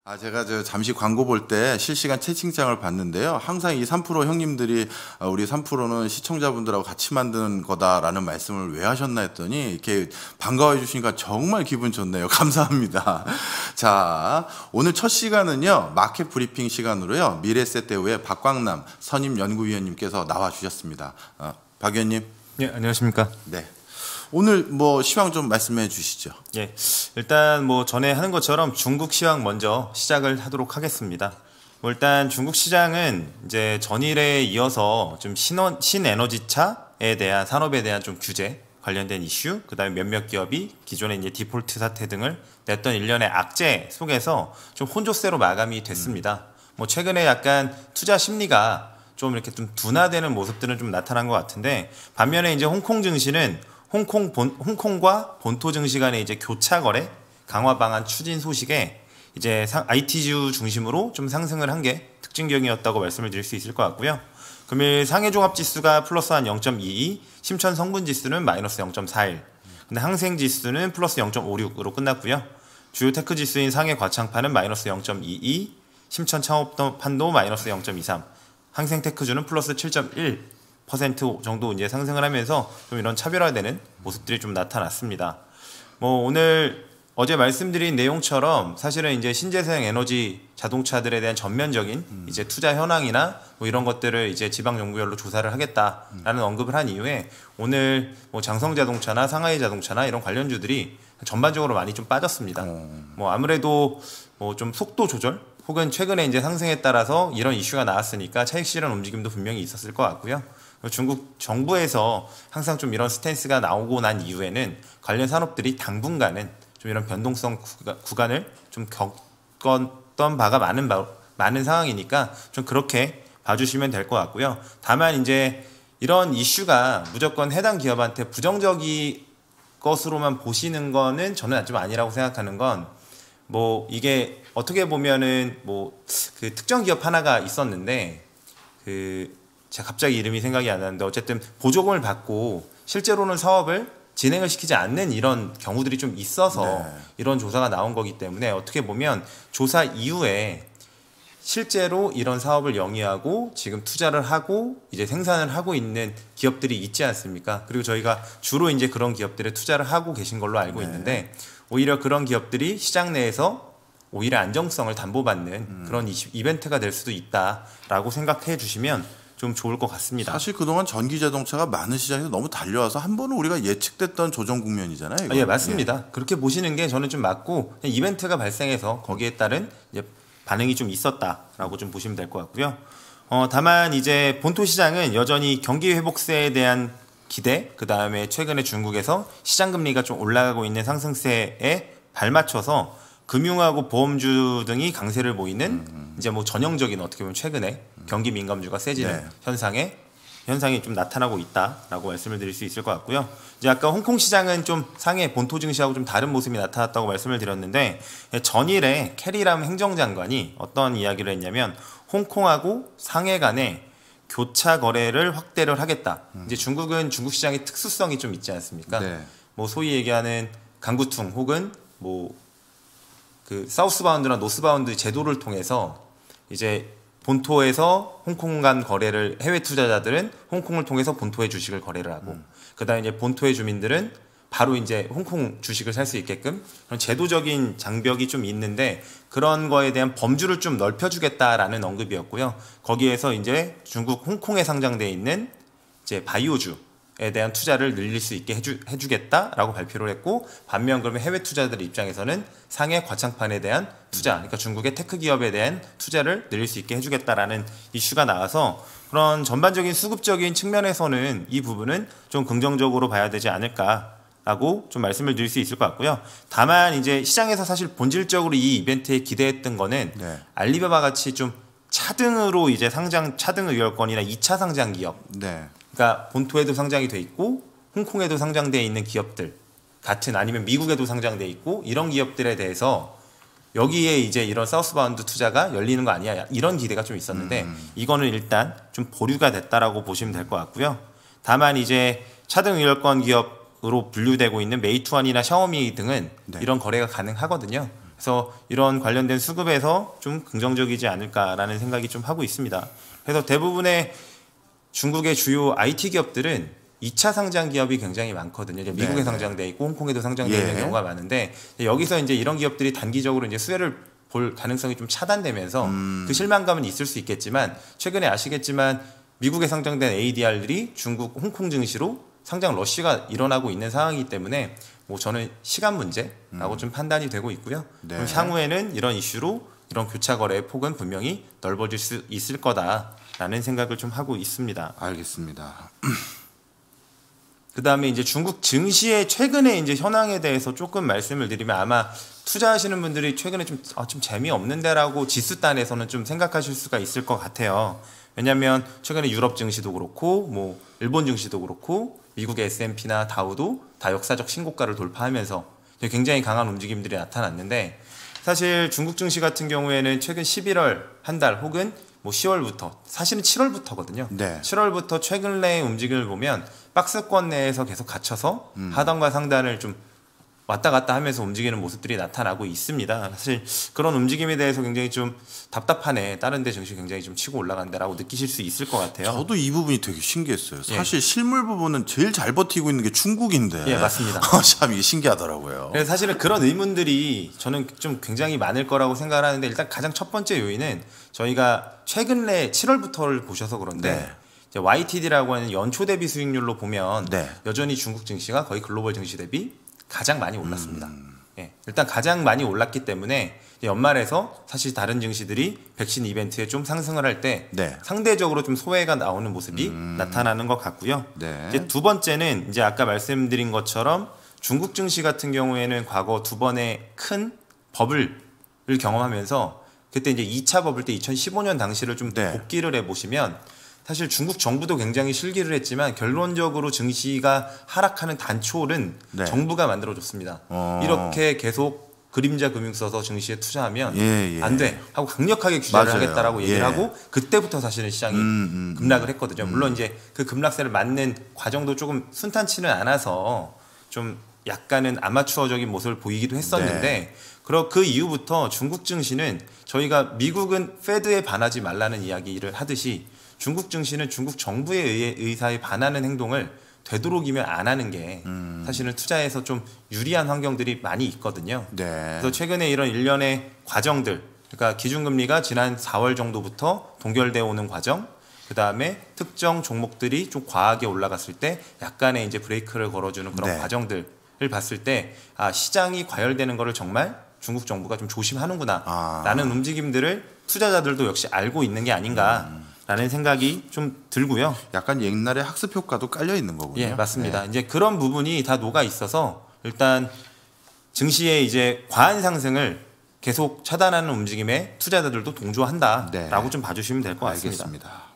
제가 잠시 광고 볼 때 실시간 채팅창을 봤는데요. 항상 이 3프로 형님들이 우리 3프로는 시청자분들하고 같이 만든 거다라는 말씀을 왜 하셨나 했더니 이렇게 반가워해 주시니까 정말 기분 좋네요. 감사합니다. 자, 오늘 첫 시간은요. 마켓 브리핑 시간으로요. 미래세대우의 박광남 선임연구위원님께서 나와 주셨습니다. 박 의원님. 네, 안녕하십니까. 네. 오늘 시황 좀 말씀해 주시죠. 예, 일단 전에 하는 것처럼 중국 시황 먼저 시작을 하도록 하겠습니다. 일단 중국 시장은 이제 전일에 이어서 좀 신에너지차에 대한 산업에 대한 좀 규제 관련된 이슈, 그다음에 몇몇 기업이 기존에 이제 디폴트 사태 등을 냈던 일련의 악재 속에서 좀 혼조세로 마감이 됐습니다. 최근에 약간 투자 심리가 좀 이렇게 좀 둔화되는 모습들은 좀 나타난 것 같은데, 반면에 이제 홍콩 증시는 홍콩과 본토 증시 간의 이제 교차 거래 강화 방안 추진 소식에 이제 IT주 중심으로 좀 상승을 한 게 특징적이었다고 말씀을 드릴 수 있을 것 같고요. 금일 상해 종합 지수가 플러스 한 0.22, 심천 성분 지수는 마이너스 0.41, 근데 항생 지수는 플러스 0.56으로 끝났고요. 주요 테크 지수인 상해 과창판은 마이너스 0.22, 심천 창업판도 마이너스 0.23, 항생 테크주는 플러스 7.1% 정도 이제 상승을 하면서 좀 이런 차별화되는 모습들이 좀 나타났습니다. 오늘 어제 말씀드린 내용처럼 사실은 이제 신재생 에너지 자동차들에 대한 전면적인 이제 투자 현황이나 이런 것들을 이제 지방 정부별로 조사를 하겠다라는 언급을 한 이후에 오늘 장성 자동차나 상하이 자동차나 이런 관련주들이 전반적으로 많이 좀 빠졌습니다. 아무래도 좀 속도 조절 혹은 최근에 이제 상승에 따라서 이런 이슈가 나왔으니까 차익 실현 움직임도 분명히 있었을 것 같고요. 중국 정부에서 항상 좀 이런 스탠스가 나오고 난 이후에는 관련 산업들이 당분간은 좀 이런 변동성 구간을 좀 겪었던 바가 많은 상황이니까 좀 그렇게 봐주시면 될 것 같고요. 다만 이제 이런 이슈가 무조건 해당 기업한테 부정적인 것으로만 보시는 거는 저는 좀 아니라고 생각하는 건, 이게 어떻게 보면은 그 특정 기업 하나가 있었는데 제가 갑자기 이름이 생각이 안 나는데 어쨌든 보조금을 받고 실제로는 사업을 진행을 시키지 않는 이런 경우들이 좀 있어서 이런 조사가 나온 거기 때문에 어떻게 보면 조사 이후에 실제로 이런 사업을 영위하고 지금 투자를 하고 이제 생산을 하고 있는 기업들이 있지 않습니까? 그리고 저희가 주로 이제 그런 기업들에 투자를 하고 계신 걸로 알고 있는데, 오히려 그런 기업들이 시장 내에서 오히려 안정성을 담보받는 그런 이벤트가 될 수도 있다라고 생각해 주시면 좀 좋을 것 같습니다. 사실 그동안 전기 자동차가 많은 시장에서 너무 달려와서 한 번은 우리가 예측됐던 조정 국면이잖아요. 예, 맞습니다. 그렇게 보시는 게 저는 좀 맞고, 이벤트가 발생해서 거기에 따른 이제 반응이 좀 있었다라고 좀 보시면 될 것 같고요. 다만 이제 본토 시장은 여전히 경기 회복세에 대한 기대, 그 다음에 최근에 중국에서 시장 금리가 좀 올라가고 있는 상승세에 발맞춰서 금융하고 보험주 등이 강세를 보이는 이제 전형적인 어떻게 보면 최근에 경기 민감주가 세지는 현상이 좀 나타나고 있다라고 말씀을 드릴 수 있을 것 같고요. 이제 아까 홍콩 시장은 좀 상해 본토 증시하고 좀 다른 모습이 나타났다고 말씀을 드렸는데, 전일에 캐리람 행정장관이 어떤 이야기를 했냐면 홍콩하고 상해 간에 교차 거래를 확대를 하겠다. 이제 중국은 중국 시장의 특수성이 좀 있지 않습니까? 소위 얘기하는 강구퉁 혹은 그 사우스바운드나 노스바운드 제도를 통해서 이제 본토에서 홍콩 간 거래를, 해외 투자자들은 홍콩을 통해서 본토의 주식을 거래를 하고, 그다음에 이제 본토의 주민들은 바로 이제 홍콩 주식을 살 수 있게끔 그런 제도적인 장벽이 좀 있는데, 그런 거에 대한 범주를 좀 넓혀주겠다라는 언급이었고요. 거기에서 이제 중국 홍콩에 상장되어 있는 이제 바이오주에 대한 투자를 늘릴 수 있게 해주겠다라고 발표를 했고, 반면 그러면 해외 투자들 입장에서는 상해 과창판에 대한 투자, 그러니까 중국의 테크 기업에 대한 투자를 늘릴 수 있게 해주겠다라는 이슈가 나와서 그런 전반적인 수급적인 측면에서는 이 부분은 좀 긍정적으로 봐야 되지 않을까라고 좀 말씀을 드릴 수 있을 것 같고요. 다만 이제 시장에서 사실 본질적으로 이 이벤트에 기대했던 거는 알리바바 같이 좀 차등으로 이제 차등 의결권이나 2차 상장 기업, 그러니까 본토에도 상장이 돼 있고 홍콩에도 상장돼 있는 기업들 같은, 아니면 미국에도 상장돼 있고 이런 기업들에 대해서 여기에 이제 이런 사우스바운드 투자가 열리는 거 아니야, 이런 기대가 좀 있었는데 이거는 일단 좀 보류가 됐다라고 보시면 될 것 같고요. 다만 이제 차등 의결권 기업으로 분류되고 있는 메이투안이나 샤오미 등은 이런 거래가 가능하거든요. 그래서 이런 관련된 수급에서 좀 긍정적이지 않을까라는 생각이 좀 하고 있습니다. 그래서 대부분의 중국의 주요 IT 기업들은 2차 상장 기업이 굉장히 많거든요. 이제 미국에 네. 상장돼 있고 홍콩에도 상장돼 있는 예. 경우가 많은데 여기서 이제 이런 기업들이 단기적으로 이제 수혜를 볼 가능성이 좀 차단되면서 그 실망감은 있을 수 있겠지만 최근에 아시겠지만 미국에 상장된 ADR들이 중국 홍콩 증시로 상장 러쉬가 일어나고 있는 상황이기 때문에 뭐 저는 시간 문제라고 좀 판단이 되고 있고요. 네. 그럼 향후에는 이런 이슈로 이런 교차 거래의 폭은 분명히 넓어질 수 있을 거다라는 생각을 좀 하고 있습니다. 알겠습니다. 그다음에 이제 중국 증시의 최근에 이제 현황에 대해서 조금 말씀을 드리면 아마 투자하시는 분들이 최근에 좀 재미없는데라고 지수단에서는 좀 생각하실 수가 있을 것 같아요. 왜냐하면 최근에 유럽 증시도 그렇고 뭐 일본 증시도 그렇고 미국의 S&P나 다우도 다 역사적 신고가를 돌파하면서 굉장히 강한 움직임들이 나타났는데 사실 중국 증시 같은 경우에는 최근 11월 한 달 혹은 뭐 10월부터 사실은 7월부터거든요. 네. 7월부터 최근의 움직임을 보면 박스권 내에서 계속 갇혀서 하단과 상단을 좀 왔다 갔다 하면서 움직이는 모습들이 나타나고 있습니다. 사실 그런 움직임에 대해서 굉장히 좀 답답하네. 다른 데 증시 굉장히 좀 치고 올라간다라고 느끼실 수 있을 것 같아요. 저도 이 부분이 되게 신기했어요. 사실 실물 부분은 제일 잘 버티고 있는 게 중국인데. 예, 맞습니다. 참 이게 신기하더라고요. 그래서 사실은 그런 의문들이 저는 좀 굉장히 많을 거라고 생각을 하는데 일단 가장 첫 번째 요인은 저희가 최근에 7월부터를 보셔서 그런데 네. 이제 YTD라고 하는 연초 대비 수익률로 보면 네. 여전히 중국 증시가 거의 글로벌 증시 대비 가장 많이 올랐습니다. 예, 일단 가장 많이 올랐기 때문에 연말에서 사실 다른 증시들이 백신 이벤트에 좀 상승을 할 때 네. 상대적으로 좀 소외가 나오는 모습이 나타나는 것 같고요. 네. 이제 두 번째는 이제 아까 말씀드린 것처럼 중국 증시 같은 경우에는 과거 두 번의 큰 버블을 경험하면서 그때 이제 2차 버블 때 2015년 당시를 좀 네. 복기를 해보시면 사실 중국 정부도 굉장히 실기를 했지만 결론적으로 증시가 하락하는 단초는 네. 정부가 만들어줬습니다. 이렇게 계속 그림자 금융 써서 증시에 투자하면 예. 안 돼 하고 강력하게 규제를 맞아요. 하겠다라고 얘기를 예. 하고 그때부터 사실은 시장이 급락을 했거든요. 물론 이제 그 급락세를 맞는 과정도 조금 순탄치는 않아서 좀 약간은 아마추어적인 모습을 보이기도 했었는데 그 이후부터 중국 증시는 저희가 미국은 페드에 반하지 말라는 이야기를 하듯이 중국 증시는 중국 정부의 의사에 반하는 행동을 되도록이면 안 하는 게 사실은 투자에서 좀 유리한 환경들이 많이 있거든요. 네. 그래서 최근에 이런 일련의 과정들, 그러니까 기준금리가 지난 4월 정도부터 동결되어 오는 과정, 그 다음에 특정 종목들이 좀 과하게 올라갔을 때 약간의 이제 브레이크를 걸어주는 그런 네. 과정들을 봤을 때 시장이 과열되는 거를 정말 중국 정부가 좀 조심하는구나라는 움직임들을 투자자들도 역시 알고 있는 게 아닌가라는 생각이 좀 들고요. 약간 옛날에 학습 효과도 깔려 있는 거군요. 예, 맞습니다. 이제 그런 부분이 다 녹아 있어서 일단 증시의 이제 과한 상승을 계속 차단하는 움직임에 투자자들도 동조한다라고 좀 봐주시면 될 것 같습니다. 알겠습니다.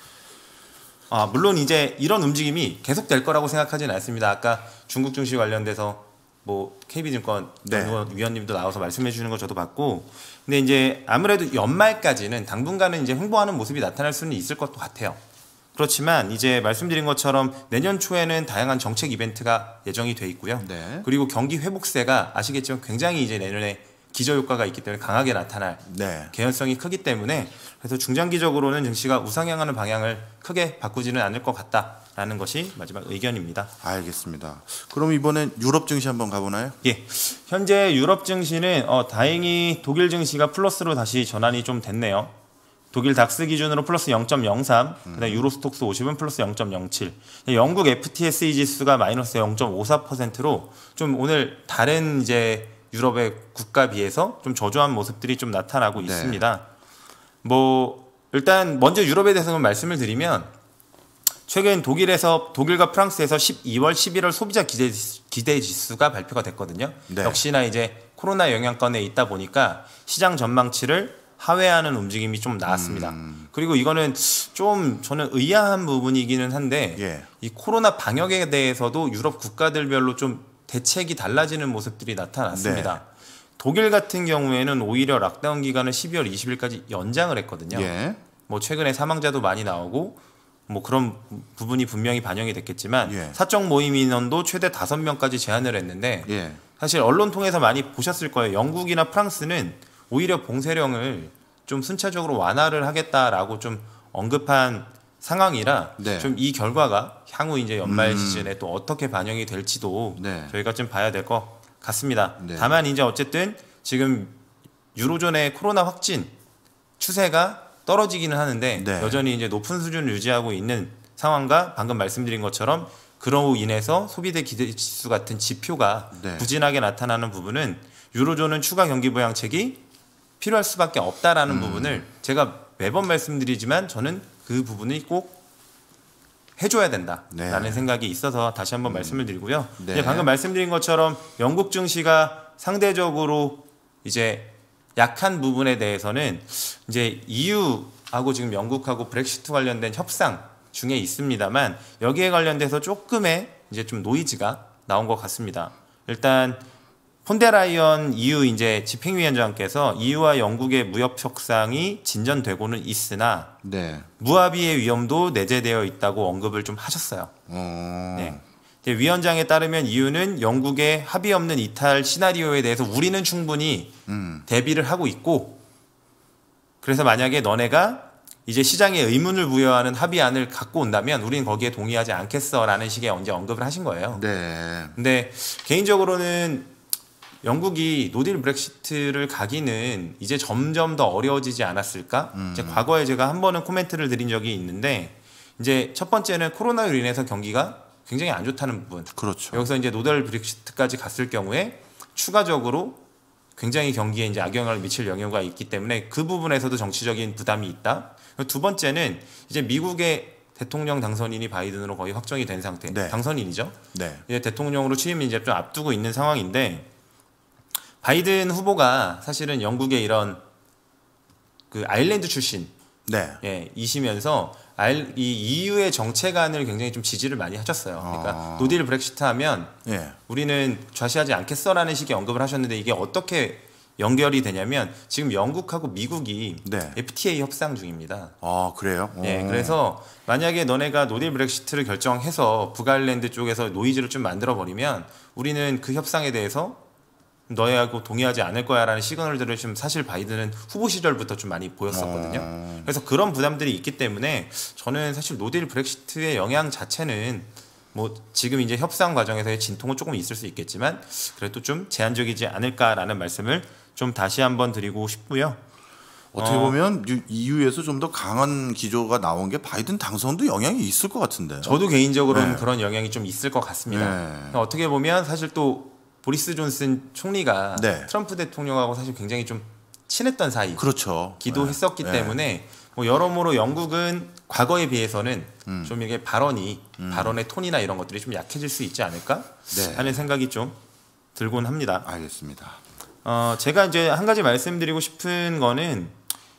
물론 이제 이런 움직임이 계속 될 거라고 생각하지는 않습니다. 아까 중국 증시 관련돼서 뭐 KB증권 위원님도 나와서 말씀해 주시는 거 저도 봤고, 근데 이제 아무래도 연말까지는 당분간은 이제 횡보하는 모습이 나타날 수는 있을 것도 같아요. 그렇지만 이제 말씀드린 것처럼 내년 초에는 다양한 정책 이벤트가 예정이 돼 있고요. 네. 그리고 경기 회복세가 아시겠지만 굉장히 이제 내년에 기저효과가 있기 때문에 강하게 나타날 개연성이 크기 때문에 그래서 중장기적으로는 증시가 우상향하는 방향을 크게 바꾸지는 않을 것 같다라는 것이 마지막 의견입니다. 알겠습니다. 그럼 이번엔 유럽 증시 한번 가보나요? 예, 현재 유럽 증시는 다행히 독일 증시가 플러스로 다시 전환이 좀 됐네요. 독일 닥스 기준으로 플러스 0.03, 그다음 유로스톡스 50은 플러스 0.07. 영국 FTSE 지수가 마이너스 0.54%로 좀 오늘 다른 이제 유럽의 국가 비해서 좀 저조한 모습들이 좀 나타나고 있습니다. 뭐 일단 먼저 유럽에 대해서 말씀을 드리면 최근 독일과 프랑스에서 12월, 11월 소비자 기대 지수가 발표가 됐거든요. 역시나 이제 코로나 영향권에 있다 보니까 시장 전망치를 하회하는 움직임이 좀 나왔습니다. 그리고 이거는 좀 저는 의아한 부분이기는 한데 이 코로나 방역에 대해서도 유럽 국가들별로 좀 대책이 달라지는 모습들이 나타났습니다. 독일 같은 경우에는 오히려 락다운 기간을 12월 20일까지 연장을 했거든요. 뭐 최근에 사망자도 많이 나오고 뭐 그런 부분이 분명히 반영이 됐겠지만 사적 모임 인원도 최대 5명까지 제한을 했는데 사실 언론 통해서 많이 보셨을 거예요. 영국이나 프랑스는 오히려 봉쇄령을 좀 순차적으로 완화를 하겠다라고 좀 언급한 상황이라 네. 좀 이 결과가 향후 이제 연말 시즌에 또 어떻게 반영이 될지도 네. 저희가 좀 봐야 될 것 같습니다. 네. 다만 이제 어쨌든 지금 유로존의 코로나 확진 추세가 떨어지기는 하는데 네. 여전히 이제 높은 수준을 유지하고 있는 상황과 방금 말씀드린 것처럼 그로 인해서 소비대 기대지수 같은 지표가 네. 부진하게 나타나는 부분은 유로존은 추가 경기 부양책이 필요할 수밖에 없다라는 부분을 제가 매번 말씀드리지만 저는 그 부분이 꼭 해줘야 된다라는 네. 생각이 있어서 다시 한번 말씀을 드리고요. 네. 이제 방금 말씀드린 것처럼 영국 증시가 상대적으로 이제 약한 부분에 대해서는 이제 EU하고 지금 영국하고 브렉시트 관련된 협상 중에 있습니다만 여기에 관련돼서 조금의 이제 좀 노이즈가 나온 것 같습니다. 일단 폰데라이언 EU 이제 집행위원장께서 EU와 영국의 무역 협상이 진전되고는 있으나 네. 무합의의 위험도 내재되어 있다고 언급을 좀 하셨어요. 네. 위원장에 따르면 EU는 영국의 합의 없는 이탈 시나리오에 대해서 우리는 충분히 대비를 하고 있고 그래서 만약에 너네가 이제 시장에 의문을 부여하는 합의안을 갖고 온다면 우리는 거기에 동의하지 않겠어라는 식의 언제 언급을 하신 거예요. 네. 근데 개인적으로는 영국이 노딜 브렉시트를 가기는 이제 점점 더 어려워지지 않았을까? 이제 과거에 제가 한 번은 코멘트를 드린 적이 있는데 이제 첫 번째는 코로나로 인해서 경기가 굉장히 안 좋다는 부분. 그렇죠. 여기서 이제 노딜 브렉시트까지 갔을 경우에 추가적으로 굉장히 경기에 이제 악영향을 미칠 영향가 있기 때문에 그 부분에서도 정치적인 부담이 있다. 두 번째는 이제 미국의 대통령 당선인이 바이든으로 거의 확정이 된 상태. 네. 당선인이죠. 네. 이제 대통령으로 취임 이제 좀 앞두고 있는 상황인데 바이든 후보가 사실은 영국의 이런 그 아일랜드 출신 네. 이시면서 이 EU의 정책안을 굉장히 좀 지지를 많이 하셨어요. 그러니까 노딜 브렉시트 하면 예. 우리는 좌시하지 않겠어라는 식의 언급을 하셨는데 이게 어떻게 연결이 되냐면 지금 영국하고 미국이 네. FTA 협상 중입니다. 아, 그래요? 네, 그래서 만약에 너네가 노딜 브렉시트를 결정해서 북아일랜드 쪽에서 노이즈를 좀 만들어 버리면 우리는 그 협상에 대해서 너희하고 동의하지 않을 거야라는 시그널들을 좀 사실 바이든은 후보 시절부터 좀 많이 보였었거든요. 그래서 그런 부담들이 있기 때문에 저는 사실 노딜 브렉시트의 영향 자체는 뭐 지금 이제 협상 과정에서의 진통은 조금 있을 수 있겠지만 그래도 좀 제한적이지 않을까라는 말씀을 좀 다시 한번 드리고 싶고요. 어떻게 보면 EU에서 좀 더 강한 기조가 나온 게 바이든 당선도 영향이 있을 것 같은데. 저도 개인적으로는 네. 그런 영향이 좀 있을 것 같습니다. 네. 어떻게 보면 사실 또 보리스 존슨 총리가 네. 트럼프 대통령하고 사실 굉장히 좀 친했던 사이. 그렇죠. 기도했었기 네. 때문에 뭐 여러모로 영국은 과거에 비해서는 좀 이게 발언의 톤이나 이런 것들이 좀 약해질 수 있지 않을까 네. 하는 생각이 좀 들곤 합니다. 알겠습니다. 제가 이제 한 가지 말씀드리고 싶은 거는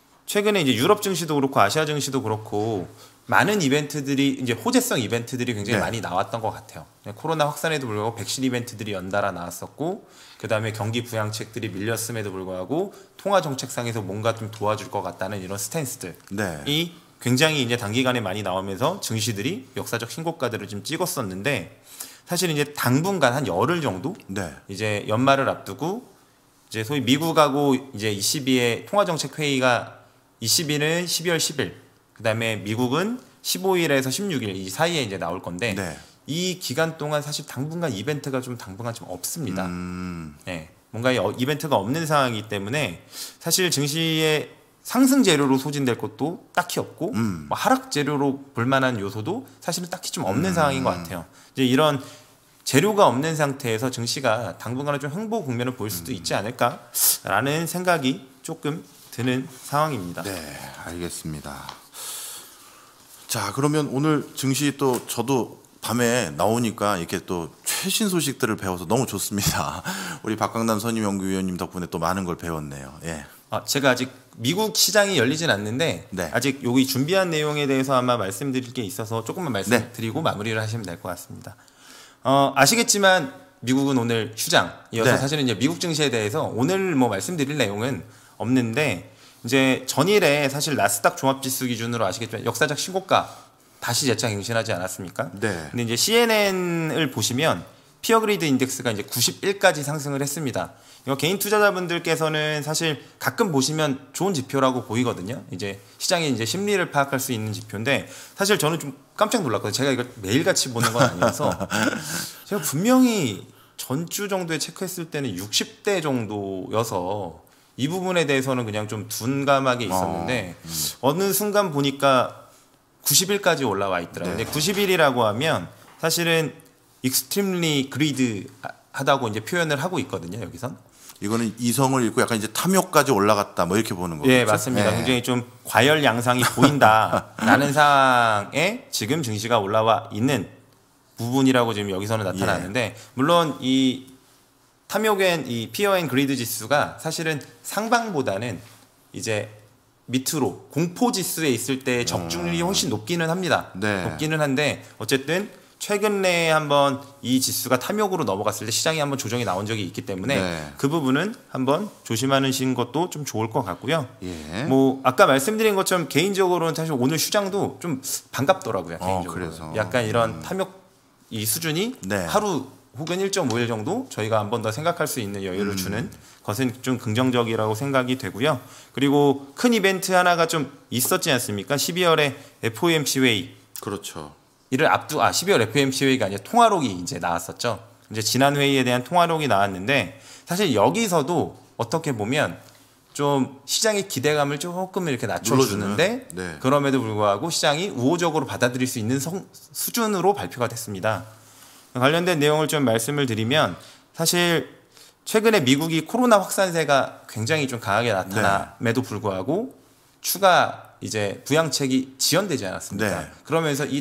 최근에 이제 유럽 증시도 그렇고 아시아 증시도 그렇고 많은 이벤트들이 이제 호재성 이벤트들이 굉장히 네. 많이 나왔던 것 같아요. 코로나 확산에도 불구하고 백신 이벤트들이 연달아 나왔었고 그다음에 경기 부양책들이 밀렸음에도 불구하고 통화 정책상에서 뭔가 좀 도와줄 것 같다는 이런 스탠스들이 네. 굉장히 이제 단기간에 많이 나오면서 증시들이 역사적 신고가들을 좀 찍었었는데 사실 이제 당분간 한 열흘 정도 네. 이제 연말을 앞두고 이제 소위 미국하고 이제 ECB의 통화 정책 회의가 ECB는 12월 10일 그다음에 미국은 15일에서 16일 이 사이에 이제 나올 건데 네. 이 기간 동안 사실 당분간 이벤트가 좀 당분간 좀 없습니다. 네, 뭔가 이벤트가 없는 상황이기 때문에 사실 증시의 상승 재료로 소진될 것도 딱히 없고 뭐 하락 재료로 볼만한 요소도 사실은 딱히 좀 없는 상황인 것 같아요. 이제 이런 재료가 없는 상태에서 증시가 당분간은 좀 횡보 국면을 보일 수도 있지 않을까라는 생각이 조금 드는 상황입니다. 네, 알겠습니다. 자, 그러면 오늘 증시 또 저도 밤에 나오니까 이렇게 또 최신 소식들을 배워서 너무 좋습니다. 우리 박강단 선임연구위원님 덕분에 또 많은 걸 배웠네요. 예. 제가 아직 미국 시장이 열리진 않는데 네. 아직 여기 준비한 내용에 대해서 아마 말씀드릴 게 있어서 조금만 말씀드리고 마무리를 하시면 될 것 같습니다. 아시겠지만 미국은 오늘 휴장이어서 네. 사실은 이제 미국 증시에 대해서 오늘 뭐 말씀드릴 내용은 없는데 이제 전일에 사실 나스닥 종합지수 기준으로 아시겠지만 역사적 신고가 다시 재차 갱신하지 않았습니까? 네. 근데 이제 CNN을 보시면 피어 그리드 인덱스가 이제 91까지 상승을 했습니다. 이거 개인 투자자분들께서는 사실 가끔 보시면 좋은 지표라고 보이거든요. 이제 시장의 이제 심리를 파악할 수 있는 지표인데 사실 저는 좀 깜짝 놀랐거든요. 제가 이걸 매일같이 보는 건 아니어서 제가 분명히 전주 정도에 체크했을 때는 60대 정도여서 이 부분에 대해서는 그냥 좀 둔감하게 있었는데 어느 순간 보니까 90일까지 올라와 있더라고요. 네. 근데 90일이라고 하면 사실은 extremely greed 하다고 이제 표현을 하고 있거든요. 여기선. 이거는 이성을 잃고 약간 이제 탐욕까지 올라갔다 뭐 이렇게 보는 거죠. 예, 맞습니다. 네. 굉장히 좀 과열 양상이 보인다라는 상황에 지금 증시가 올라와 있는 부분이라고 지금 여기서는 나타나는데 물론 이 탐욕엔 이 피어 앤 그리드 지수가 사실은 상방보다는 이제 밑으로 공포 지수에 있을 때 적중률이 훨씬 높기는 합니다. 네. 높기는 한데 어쨌든 최근 내에 한번 이 지수가 탐욕으로 넘어갔을 때 시장이 한번 조정이 나온 적이 있기 때문에 네. 그 부분은 한번 조심하시는 것도 좀 좋을 것 같고요. 예. 뭐 아까 말씀드린 것처럼 개인적으로는 사실 오늘 시장도 좀 반갑더라고요. 개인적으로. 그래서. 약간 이런 탐욕 이 수준이 네. 하루 혹은 1.5일 정도 저희가 한 번 더 생각할 수 있는 여유를 주는 것은 좀 긍정적이라고 생각이 되고요. 그리고 큰 이벤트 하나가 좀 있었지 않습니까? 12월에 FOMC 회의. 그렇죠. 이를 12월 FOMC 회의가 아니라 통화록이 이제 나왔었죠. 이제 지난 회의에 대한 통화록이 나왔는데 사실 여기서도 어떻게 보면 좀 시장의 기대감을 조금 이렇게 낮춰주는데 네. 그럼에도 불구하고 시장이 우호적으로 받아들일 수 있는 수준으로 발표가 됐습니다. 관련된 내용을 좀 말씀을 드리면 사실 최근에 미국이 코로나 확산세가 굉장히 좀 강하게 나타남에도 불구하고 추가 이제 부양책이 지연되지 않았습니까? 네. 그러면서 이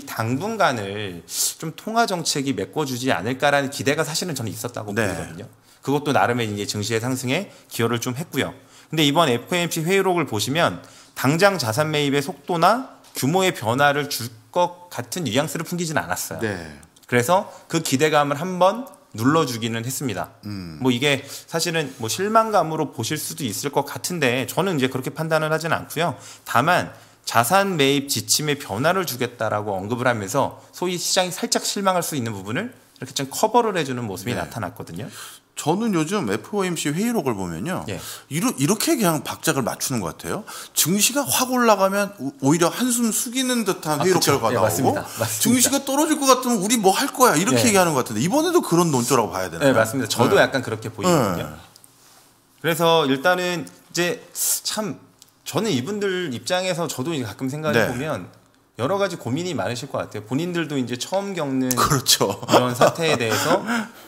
당분간을 좀 통화 정책이 메꿔주지 않을까라는 기대가 사실은 저는 있었다고 네. 보거든요. 그것도 나름의 이제 증시의 상승에 기여를 좀 했고요. 근데 이번 FOMC 회의록을 보시면 당장 자산 매입의 속도나 규모의 변화를 줄 것 같은 뉘앙스를 풍기지는 않았어요. 네. 그래서 그 기대감을 한번 눌러주기는 했습니다. 뭐 이게 사실은 뭐 실망감으로 보실 수도 있을 것 같은데 저는 이제 그렇게 판단을 하지는 않고요. 다만 자산 매입 지침의 변화를 주겠다라고 언급을 하면서 소위 시장이 살짝 실망할 수 있는 부분을 이렇게 좀 커버를 해주는 모습이 네. 나타났거든요. 저는 요즘 FOMC 회의록을 보면요. 예. 이렇게 그냥 박자를 맞추는 것 같아요. 증시가 확 올라가면 오히려 한숨 숙이는 듯한 회의록 그쵸. 결과가 예, 나오고 맞습니다. 맞습니다. 증시가 떨어질 것 같으면 우리 뭐 할 거야 이렇게 예. 얘기하는 것 같은데 이번에도 그런 논조라고 봐야 되나요? 네, 맞습니다. 저도 네. 약간 그렇게 보이거든요. 네. 그래서 일단은 이제 참 저는 이분들 입장에서 저도 이제 가끔 생각해 네. 보면 여러 가지 고민이 많으실 것 같아요. 본인들도 이제 처음 겪는 그렇죠. 이런 사태에 대해서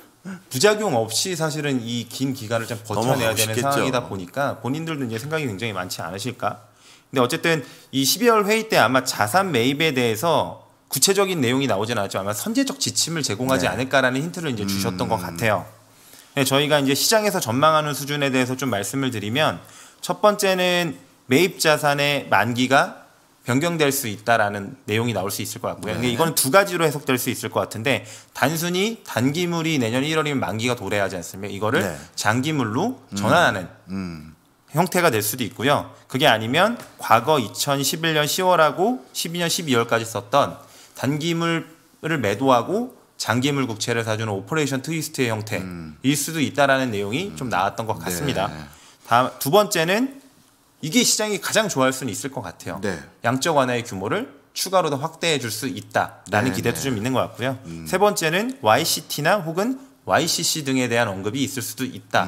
부작용 없이 사실은 이 긴 기간을 좀 버텨내야 넘어가고 되는 싶겠죠. 상황이다 보니까 본인들도 이제 생각이 굉장히 많지 않으실까? 근데 어쨌든 이 12월 회의 때 아마 자산 매입에 대해서 구체적인 내용이 나오진 않았지만 아마 선제적 지침을 제공하지 네. 않을까라는 힌트를 이제 주셨던 것 같아요. 네, 저희가 이제 시장에서 전망하는 수준에 대해서 좀 말씀을 드리면 첫 번째는 매입 자산의 만기가 변경될 수 있다라는 내용이 나올 수 있을 것 같고요. 근데 네. 이거는 두 가지로 해석될 수 있을 것 같은데 단순히 단기물이 내년 1월이면 만기가 도래하지 않습니까? 이거를 네. 장기물로 전환하는 형태가 될 수도 있고요. 그게 아니면 과거 2011년 10월하고 12년 12월까지 썼던 단기물을 매도하고 장기물 국채를 사주는 오퍼레이션 트위스트의 형태일 수도 있다라는 내용이 좀 나왔던 것 같습니다. 네. 두 번째는 이게 시장이 가장 좋아할 수는 있을 것 같아요. 네. 양적 완화의 규모를 추가로 더 확대해 줄 수 있다라는 네, 기대도 네. 좀 있는 것 같고요. 세 번째는 YCT나 혹은 YCC 등에 대한 언급이 있을 수도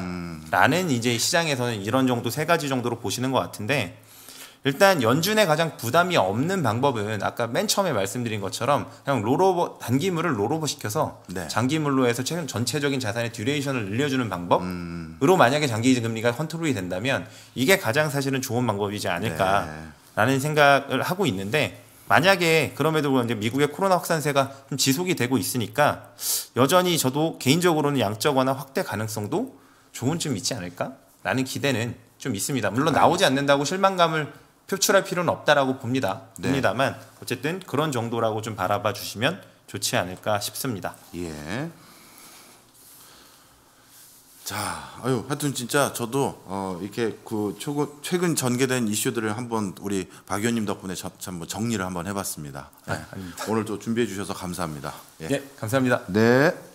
있다라는 이제 시장에서는 이런 정도 세 가지 정도로 보시는 것 같은데 일단 연준에 가장 부담이 없는 방법은 아까 맨 처음에 말씀드린 것처럼 그냥 롤오버 단기물을 롤오버 시켜서 네. 장기물로 해서 최근 전체적인 자산의 듀레이션을 늘려주는 방법으로 만약에 장기 금리가 컨트롤이 된다면 이게 가장 사실은 좋은 방법이지 않을까라는 생각을 하고 있는데 만약에 그럼에도 불구하고 미국의 코로나 확산세가 좀 지속이 되고 있으니까 여전히 저도 개인적으로는 양적 완화 확대 가능성도 조금쯤 있지 않을까라는 기대는 좀 있습니다. 물론 나오지 않는다고 실망감을 표출할 필요는 없다라고 봅니다. 네. 봅니다만 어쨌든 그런 정도라고 좀 바라봐 주시면 좋지 않을까 싶습니다. 예. 자, 하여튼 진짜 저도 이렇게 그 최근 전개된 이슈들을 한번 우리 박 의원님 덕분에 참 정리를 한번 해봤습니다. 예. 아닙니다. 오늘도 준비해 주셔서 감사합니다. 예. 네, 감사합니다. 네.